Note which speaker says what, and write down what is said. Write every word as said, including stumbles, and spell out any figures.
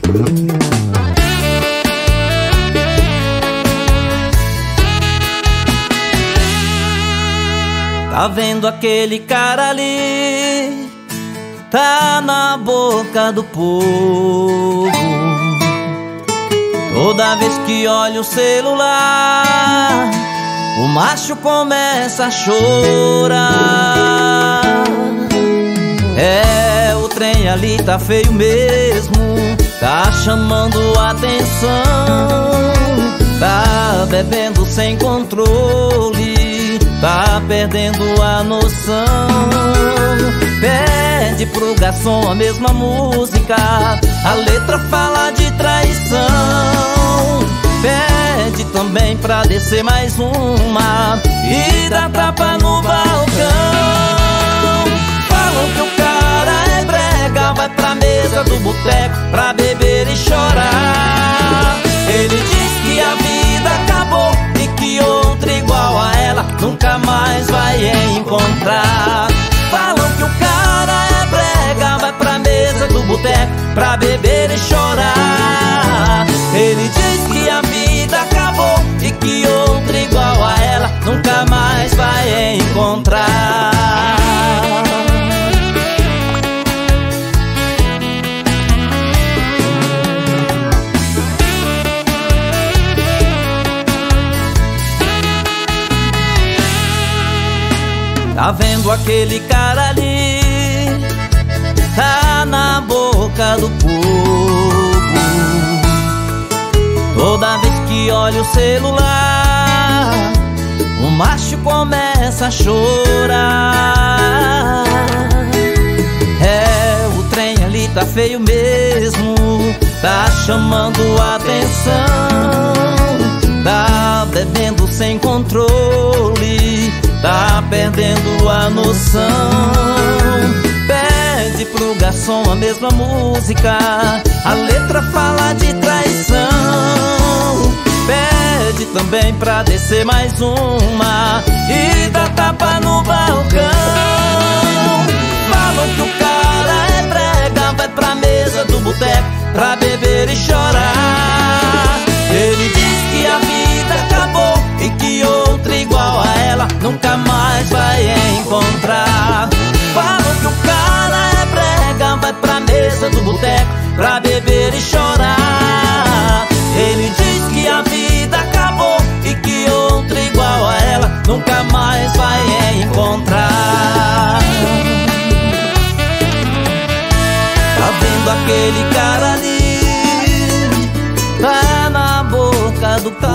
Speaker 1: Tá vendo aquele cara ali? Tá na boca do povo. Toda vez que olha o celular, o macho começa a chorar. É, o trem ali tá feio mesmo, tá chamando atenção. Tá bebendo sem controle, tá perdendo a noção. Pede pro garçom a mesma música, a letra fala de traição. Pede também pra descer mais uma e dá tapa no balcão. Falam que o cara é brega, vai pra mesa do boteco pra beber e chorar. Ele diz que a vida acabou e que outra igual a ela nunca mais vai encontrar. Falam que o cara é brega, vai pra mesa do boteco pra beber e chorar. Ele diz que a vida acabou e que outra igual a ela nunca mais vai encontrar. Tá vendo aquele cara ali? Tá na boca do povo. Toda vez que olha o celular, o macho começa a chorar. É, o trem ali tá feio mesmo, tá chamando atenção. Tá bebendo sem controle, tá perdendo a noção. Pede pro garçom a mesma música, a letra fala de traição. Pede também pra descer mais uma e dá tapa no balcão. Falam que o cara é brega, vai pra mesa do boteco pra beber e chorar. Ele diz que a vida acabou e que outra igual a ela nunca mais vai encontrar. Falam que o cara é brega, vai pra mesa do boteco pra beber e chorar. Ele diz que a vida acabou e que outra igual a ela nunca mais vai encontrar. Tá vendo aquele cara ali? Tá na boca do